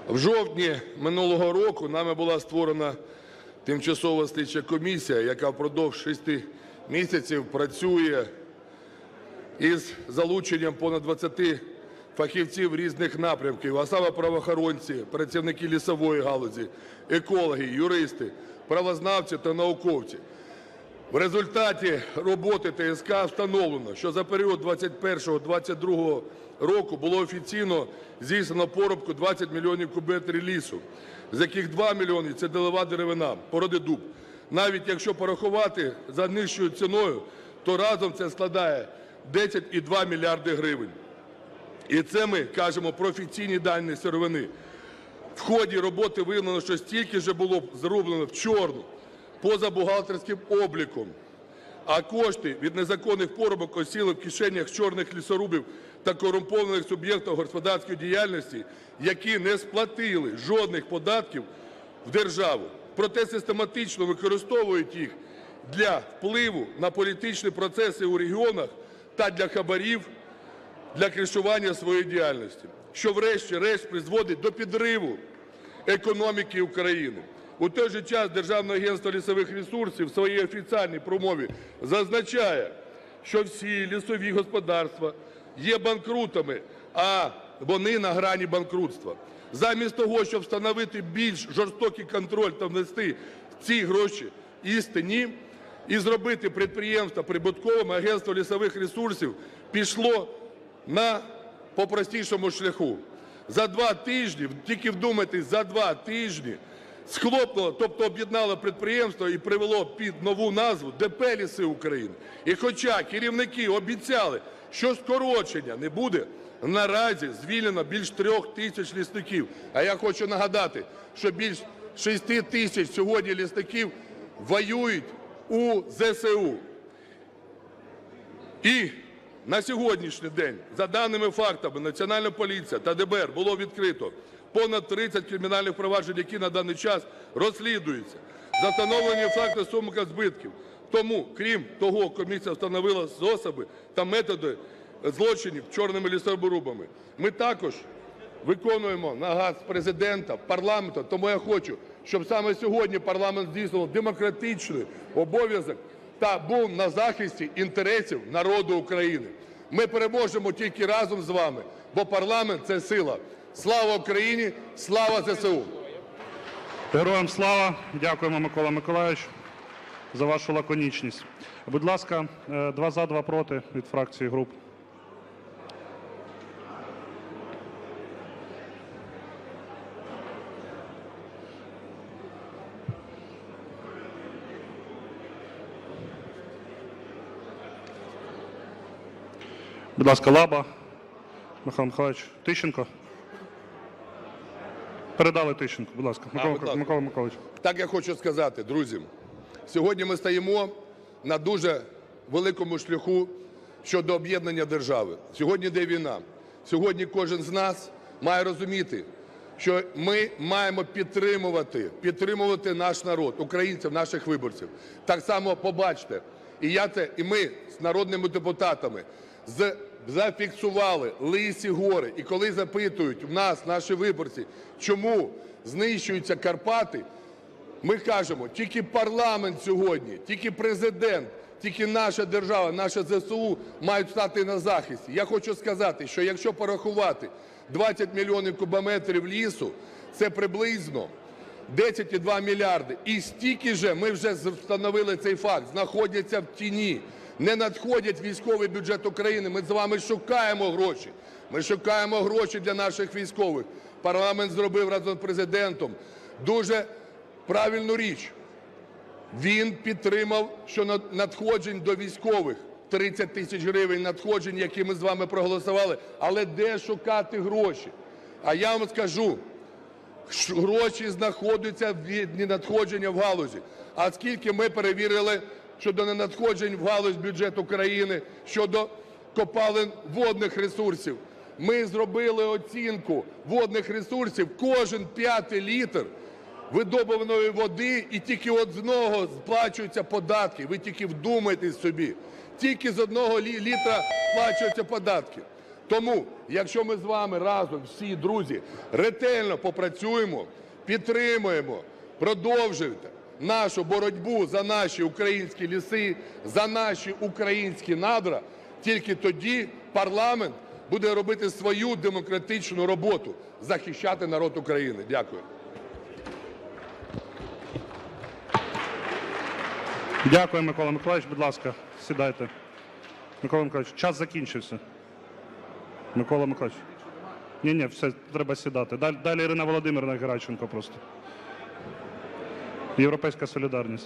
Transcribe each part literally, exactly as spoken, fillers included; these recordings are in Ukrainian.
В жовтні минулого року нами була створена тимчасова слідча комісія, яка впродовж шести місяців працює із залученням понад двадцяти фахівців різних напрямків, а саме правоохоронці, працівники лісової галузі, екологи, юристи, правознавці та науковці. В результаті роботи ТСК встановлено, що за період двадцять першого - двадцять другого року було офіційно здійснено порубку двадцять мільйонів кубометрів лісу, з яких два мільйони – це дерева деревина, породи дуб. Навіть якщо порахувати за нижчою ціною, то разом це складає десять цілих два мільярди гривень. І це ми кажемо про офіційні дані сировини. В ході роботи виявлено, що стільки ж було зроблено в чорну, поза бухгалтерським обліком, а кошти від незаконних порубок осіли в кишенях чорних лісорубів та корумпованих суб'єктів господарської діяльності, які не сплатили жодних податків в державу, проте систематично використовують їх для впливу на політичні процеси у регіонах та для хабарів, для кришування своєї діяльності, що врешті-решт призводить до підриву економіки України. У той же час Державне агентство лісових ресурсів в своїй офіційній промові зазначає, що всі лісові господарства є банкрутами, а вони на грані банкрутства. Замість того, щоб встановити більш жорстокий контроль та внести ці гроші істині і зробити підприємства прибутковим, агентство лісових ресурсів пішло на попростішому шляху. За два тижні, тільки вдумайтесь, за два тижні схлопнуло, тобто об'єднало підприємство і привело під нову назву ДП «Ліси України». І хоча керівники обіцяли, що скорочення не буде, наразі звільнено більш трьох тисяч лісників. А я хочу нагадати, що більш шести тисяч сьогодні лісників воюють у зе се у. І на сьогоднішній день, за даними фактами, Національна поліція та де бе ер було відкрито понад тридцять кримінальних проваджень, які на даний час розслідуються за встановлення факту сумок збитків. Тому, крім того, комісія встановила способи та методи злочинів чорними лісорубами. Ми також виконуємо наказ Президента, парламенту, тому я хочу, щоб саме сьогодні парламент здійснював демократичний обов'язок та був на захисті інтересів народу України. Ми переможемо тільки разом з вами, бо парламент – це сила. Слава Україні! Слава зе се у! Героям слава! Дякуємо, Микола Миколайович, за вашу лаконічність. Будь ласка, два за, два проти від фракції груп. Будь ласка, Лаба, Михайло Михайлович, Тищенко. Передали Тищенку, будь ласка. Микола, А, Микола Миколайович. Так я хочу сказати, друзі, сьогодні ми стоїмо на дуже великому шляху щодо об'єднання держави. Сьогодні йде війна. Сьогодні кожен з нас має розуміти, що ми маємо підтримувати, підтримувати наш народ, українців, наших виборців. Так само побачте, і я це, і ми з народними депутатами з зафіксували лисі гори. І коли запитують в нас, наші виборці, чому знищуються Карпати, ми кажемо, тільки парламент сьогодні, тільки Президент, тільки наша держава, наше зе се у мають стати на захисті. Я хочу сказати, що якщо порахувати двадцять мільйонів кубометрів лісу, це приблизно десять цілих два мільярди. І стільки же, ми вже встановили цей факт, знаходяться в тіні. Не надходять в військовий бюджет України. Ми з вами шукаємо гроші. Ми шукаємо гроші для наших військових. Парламент зробив разом з Президентом дуже правильну річ. Він підтримав, що надходжень до військових тридцять тисяч гривень надходжень, які ми з вами проголосували. Але де шукати гроші? А я вам скажу, гроші знаходяться в надходження в галузі. А скільки ми перевірили щодо ненадходжень в галузь бюджету країни, щодо копалин водних ресурсів. Ми зробили оцінку водних ресурсів, кожен п'ятий літр видобуваної води, і тільки от з одного сплачуються податки. Ви тільки вдумайтесь собі. Тільки з одного літра сплачуються податки. Тому, якщо ми з вами разом, всі друзі, ретельно попрацюємо, підтримуємо, продовжуємо нашу боротьбу за наші українські ліси, за наші українські надра, тільки тоді парламент буде робити свою демократичну роботу – захищати народ України. Дякую. Дякую, Микола Миколайович. Будь ласка, сідайте. Микола Миколайович, час закінчився. Микола Миколайович. Ні-ні, все, треба сідати. Далі, далі Ірина Володимирівна Геращенко просто. Європейська солідарність.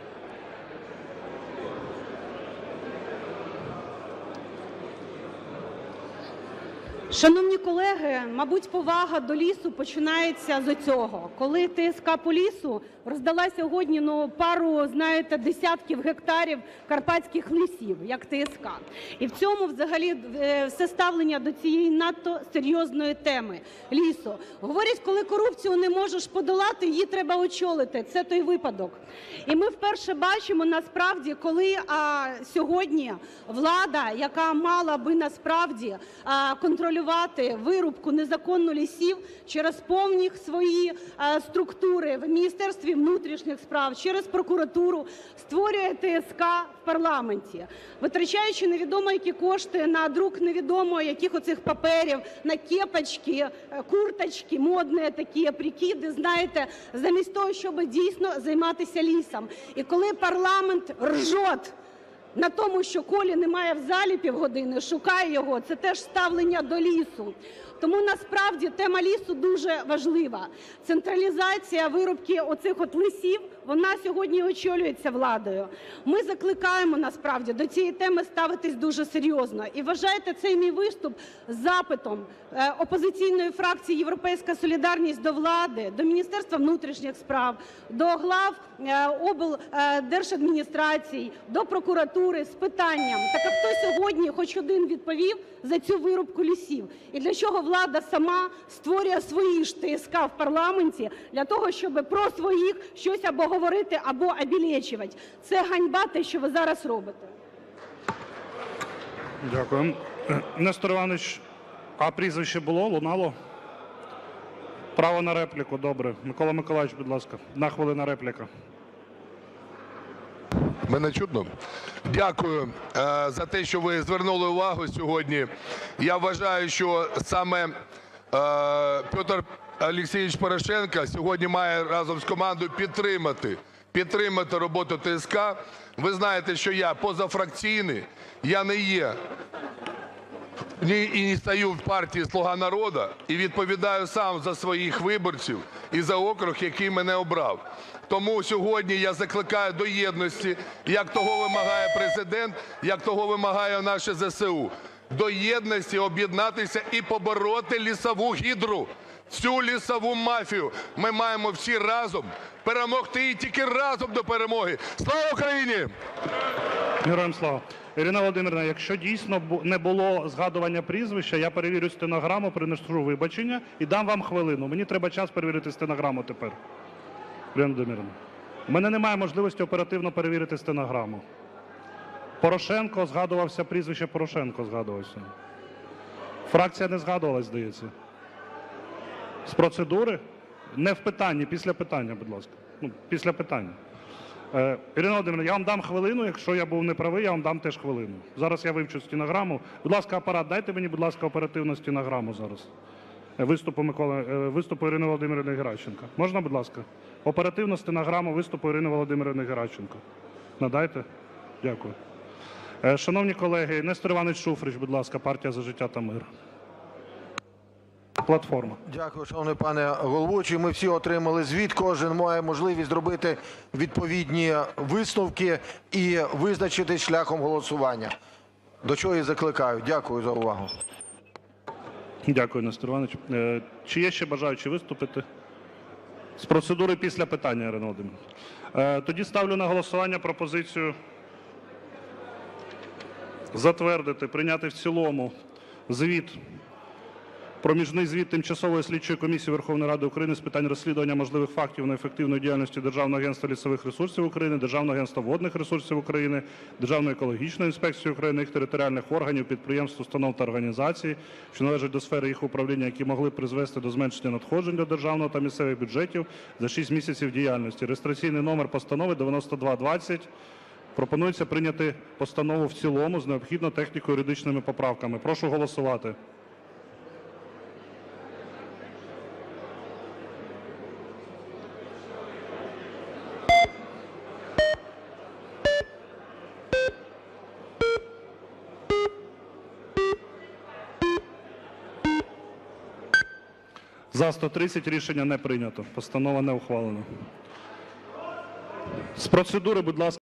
Шановні колеги, мабуть, повага до лісу починається з цього. Коли ТСК по лісу роздала сьогодні ну, пару, знаєте, десятків гектарів карпатських лісів, як ТСК. І в цьому взагалі все ставлення до цієї надто серйозної теми – лісу. Говорять, коли корупцію не можеш подолати, її треба очолити. Це той випадок. І ми вперше бачимо, насправді, коли а, сьогодні влада, яка мала би насправді а, контролювати вирубку незаконну лісів через повні свої а, структури в Міністерстві внутрішніх справ, через прокуратуру, створює ТСК в парламенті, витрачаючи невідомо які кошти на друк невідомо яких оцих паперів, на кепочки, курточки, модні такі прикиди, знаєте, замість того, щоб дійсно займатися лісом. І коли парламент ржот на тому, що Колі немає в залі півгодини, шукає його, це теж ставлення до лісу. Тому насправді тема лісу дуже важлива. Централізація вирубки оцих от лісів, вона сьогодні очолюється владою. Ми закликаємо насправді до цієї теми ставитись дуже серйозно. І вважайте цей мій виступ запитом опозиційної фракції «Європейська солідарність» до влади, до Міністерства внутрішніх справ, до глав облдержадміністрацій, до прокуратури з питанням: так а хто сьогодні хоч один відповів за цю вирубку лісів? І для чого влада сама створює свої ж ТСК в парламенті для того, щоб про своїх щось або говорити, або обілечувати? Це ганьба, те, що ви зараз робите. Дякую. Нестор Іванович, а прізвище було? Лунало? Право на репліку, добре. Микола Миколайович, будь ласка, одна хвилина репліка. Мене чутно? Дякую е, за те, що ви звернули увагу сьогодні. Я вважаю, що саме е, Петр Олексійович Порошенко сьогодні має разом з командою підтримати, підтримати роботу ТСК. Ви знаєте, що я позафракційний, я не є і не стою в партії "Слуга народу", і відповідаю сам за своїх виборців і за округ, який мене обрав. Тому сьогодні я закликаю до єдності, як того вимагає Президент, як того вимагає наше ЗСУ. До єдності, об'єднатися і побороти лісову гідру, цю лісову мафію. Ми маємо всі разом перемогти і тільки разом до перемоги. Слава Україні! Героям слава! Ірина Володимирівна, якщо дійсно не було згадування прізвища, я перевірю стенограму, приношу вибачення і дам вам хвилину. Мені треба час перевірити стенограму тепер. Ірина Володимирівна, у мене немає можливості оперативно перевірити стенограму. Порошенко згадувався, прізвище Порошенко згадувався. Фракція не згадувалась, здається. З процедури? Не в питанні, після питання, будь ласка. Ну, після питання. Е, Ірина Володимирівна, я вам дам хвилину, якщо я був неправий, я вам дам теж хвилину. Зараз я вивчу стенограму. Будь ласка, апарат, дайте мені, будь ласка, оперативну стенограму зараз. Виступу, Микола, виступу Ірини Володимирівни Геращенко. Можна, будь ласка? Оперативну стенограму виступу Ірини Володимирівни Геращенко. Надайте? Дякую. Е, шановні колеги, Нестор Іванович Шуфрич, будь ласка, партія «За життя та мир». Платформа. Дякую, шановний пане головуючий. Ми всі отримали звіт. Кожен має можливість зробити відповідні висновки і визначитись шляхом голосування. До чого і закликаю. Дякую за увагу. Дякую, Нестор Іванович. Е, чи є ще бажаючі виступити? З процедури після питання, Ірина Володимирівна. Е, тоді ставлю на голосування пропозицію затвердити, прийняти в цілому звіт Проміжний звіт Тимчасової слідчої комісії Верховної Ради України з питань розслідування можливих фактів неефективної діяльності Державного агентства лісових ресурсів України, Державного агентства водних ресурсів України, Державної екологічної інспекції України, їх територіальних органів, підприємств, установ та організацій, що належать до сфери їх управління, які могли б призвести до зменшення надходжень до державного та місцевих бюджетів за шість місяців діяльності. Реєстраційний номер постанови дев'яносто два двадцять. Пропонується прийняти постанову в цілому з необхідно техніко-юридичними поправками. Прошу голосувати. За сто тридцять рішення не прийнято. Постанова не ухвалена. З процедури, будь ласка.